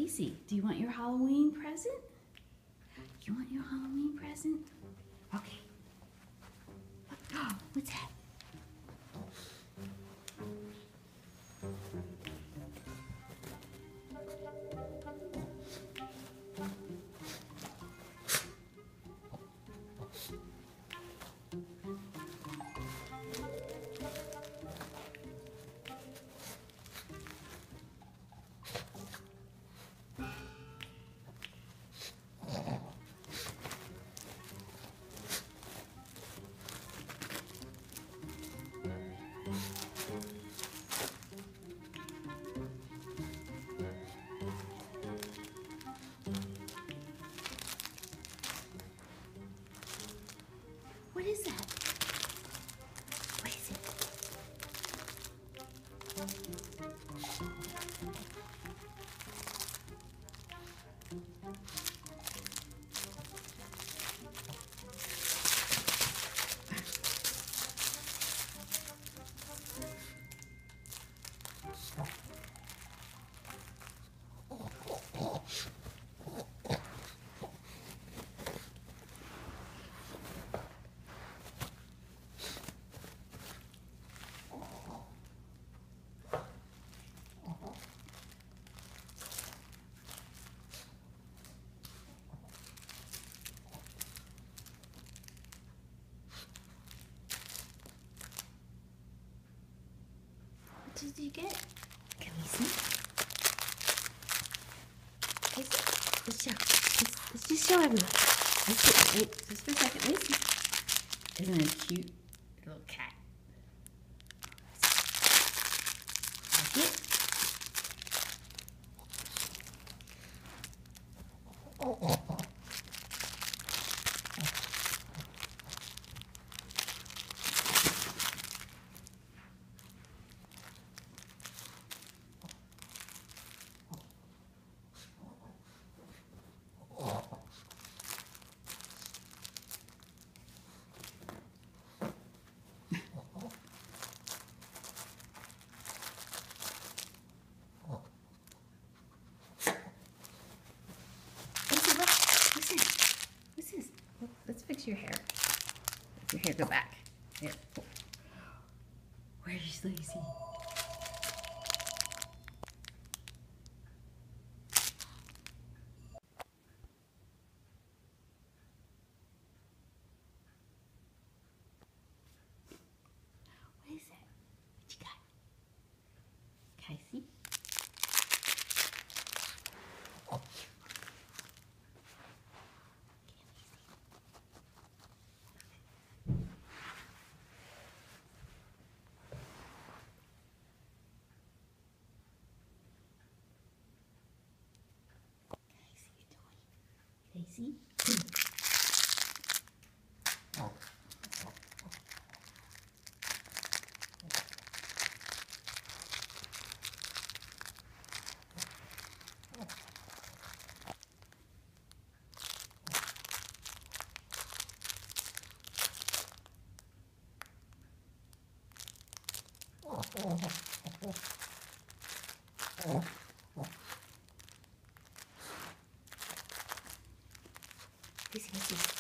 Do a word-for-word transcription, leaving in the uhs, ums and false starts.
Lacey, do you want your Halloween present? You want your Halloween present? Okay. Oh, what's that? What is that? What is it? What did you get? Can we see? Lacey, let's show. Let's, let's just show everyone. Let's see. Wait, just for a second. Lacey. Isn't it a cute little cat? Like it? Oh. Let's fix your hair. Let your hair go back. There. Where's Lacey? What is that? What you got? Can I see? Lacey? Lacey, Lacey.